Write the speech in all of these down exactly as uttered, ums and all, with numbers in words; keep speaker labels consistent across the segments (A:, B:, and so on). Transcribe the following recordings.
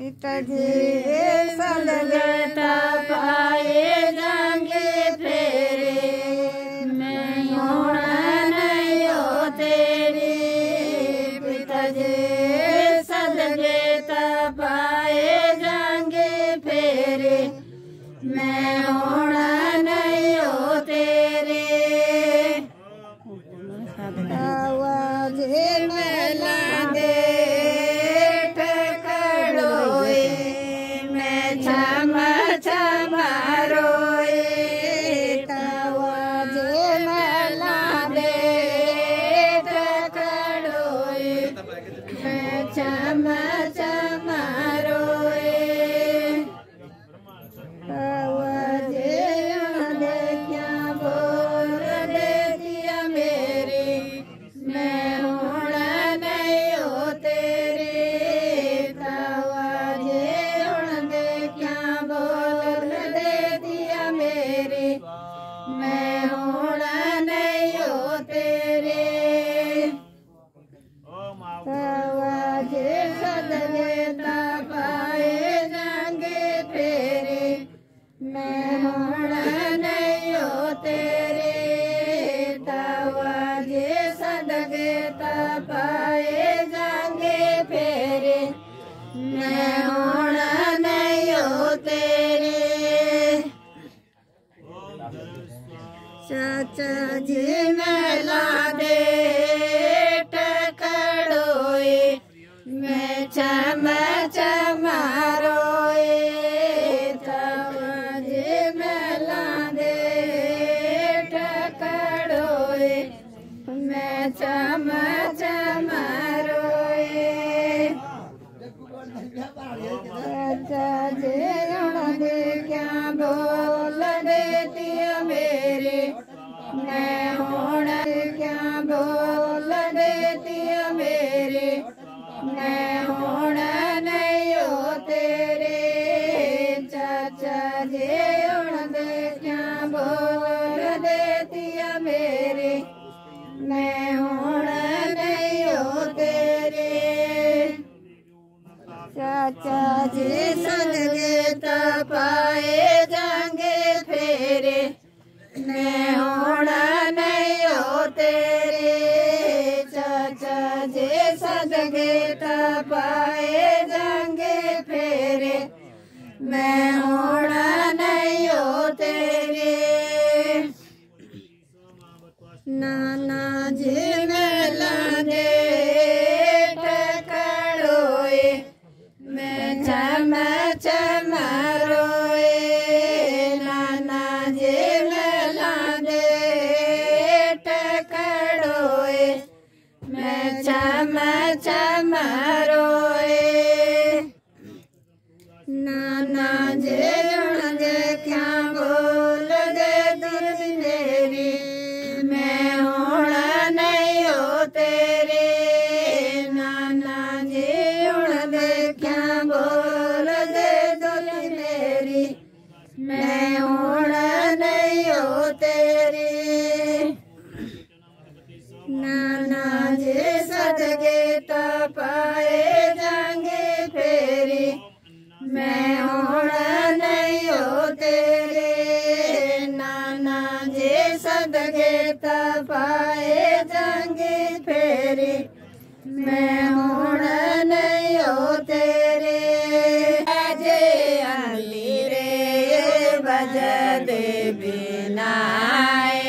A: पिताजी सदगता पाए जाएंगे फेरे मैं होना नहीं हो तेरी पिताजी सदगता पाए जाएंगे फेरे मैं होना नहीं हो तेरे आवाज मेला दे ठकड़ोए मैं क्षमा क्षमा रोए आवाज मेला दे ठकड़ोए मैं क्षमा क्षमा रोए आवाज दे क्या बोल दे दिया मेरी मैं होना नहीं हो तेरे आवाज दे क्या बोल दे दिया मेरी मैं होना नहीं हो तेरे आवाज सदगता पाए जाएंगे फेरे मैं होना नहीं हो तेरे आवाज सदगता पाए जाएंगे फेरे मैं होना नहीं हो तेरे चाचा जी मेला दे ठकड़ोए मैं क्षमा क्षमा रोए आवाज मेला दे ठकड़ोए मैं क्षमा क्षमा रोए चाचा जी दे क्या बोल दे दिया मेरे मैं होना क्या बोल दे दिया मेरे मैं होना नहीं हो तेरे चाचा जी दे क्या बोल दे दिया मेरे मैं होना नहीं हो तेरे चाचा जी सदगता पाए जाएंगे फेरे मैं होना नहीं हो तेरे चाचा जी सदगता पाए जाएंगे फेरे मैं होना नहीं हो तेरे नाना जी मेला दे ठकड़ोए मैं क्षमा क्षमा रोए नाना जी मेला दे ठकड़ोए मैं क्षमा क्षमा रोए नाना जी दे क्या बोल दे दिल मेरी मैं होना नहीं हो तेरे नाना जी दे क्या बोल दे दिल मेरी मैं होना नहीं हो तेरे नाना जी सदगता पाए जाएंगे फेरे मैं होना नहीं हो तेरे नाना जी सदगता पाए जाएंगे फेरे मैं होना नहीं हो तेरे अजय अंधेरे बज दे बिनाए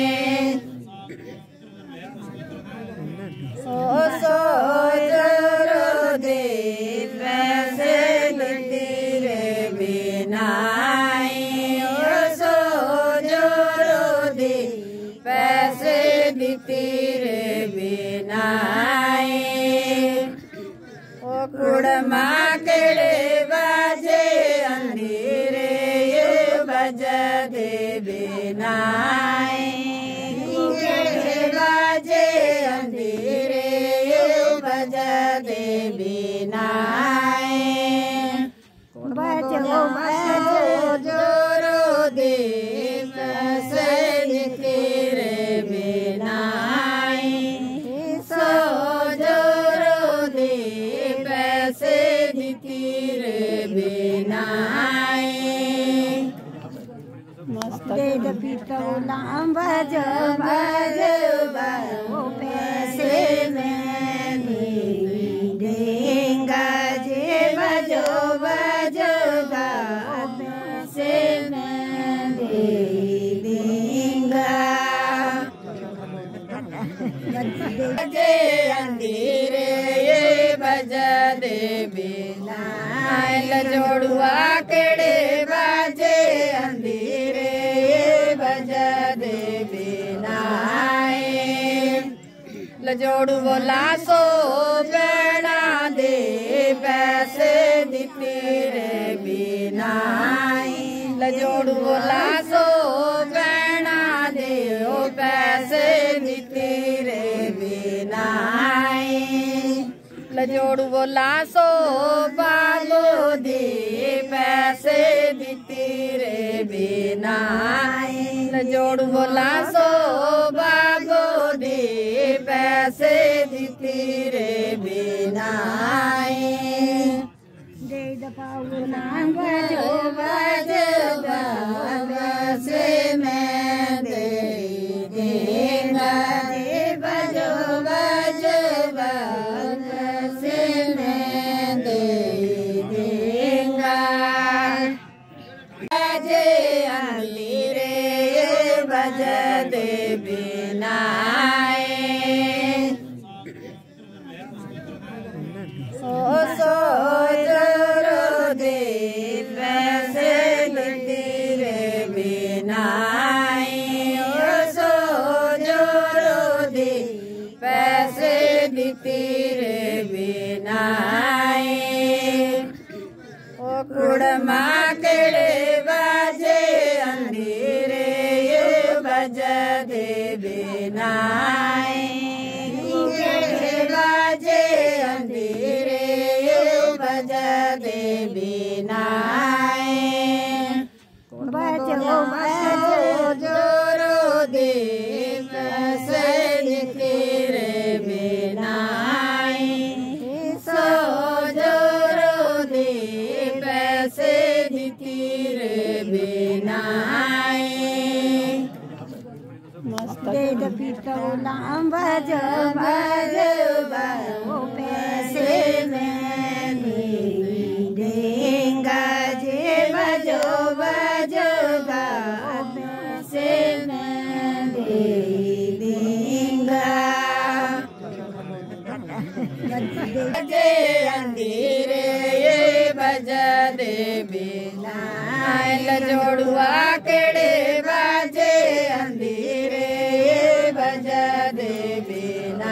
A: ओ सो जरो दे पैसे तेरे बिनाए ओ सो जरो दे पैसे तेरे बिनाए ओ कुड़मा केड़े बाजे अंधेरे बज दे बिनाए केड़े बाजे अंधेरे बज दे बिनाए बजो बजो जोरो दे पैसे तेरे बिनाए सो जोरो दे पैसे तीरे लाम भजो भजो भजो पैसे में देंगा जे भजो भजो पैसे में दे देंगा बजे अंधेरे ये बजा दे बिना जोड़ुआ केड़े बाजे अंधेरे ये बजा दे बिना लजोड़ू बोला सो बेड़ा दे पैसे दिते रे बिना लजोड़ू बोला सो बेड़ा दे ओ पैसे दिते रे बिना लजोड़ू बोला सो बाबो दे पैसे दिते रे बिना लजोड़ू बोला सो बाबो दे पैसे दिते रे बिना दे दपाऊ नाम बजो बजो पैसे में दे देंगा दे बजो बजो पैसे में दे देंगा बजे अंधेरे बजा दे बिना सो सो जोरो दे पैसे दिते रे बिना सो जोरो दे पैसे दिते रे बिना ओ कुड़मा केड़े बाजे अंधेरे ये बजा दे बिना केड़े बाजे अंधेरे ये बजा दे बिना बजो बजो जोरो दे पैसे दिते रे बिना सो जोरो दे पैसे दिते रे बिना दे दपीतो लाम बजो बजो बजो पैसे में देंगा जे बजो बजो पैसे में दे देंगा बजे अंधेरे ये बजा दे बिना लजोड़ुआ केड़े बाजे अंधेरे ये बजा दे बिना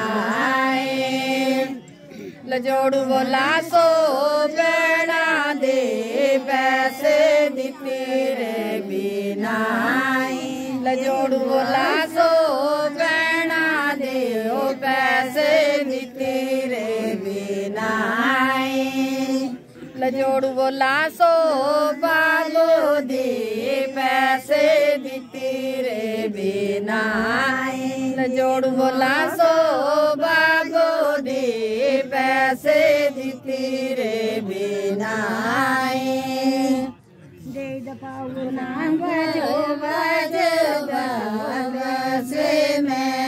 A: लजोड़ू बोला सो बेड़ा दे पैसे दिते रे बिना लजोड़ू बोला सो बेड़ा दे ओ पैसे दिते रे बिना लजोड़ू बोला सो बाबो दे पैसे दिते रे बिना लजोड़ू बोला सो बाबो दे पैसे दिते रे बिना दे दपाऊ नाम बजो बजो पैसे में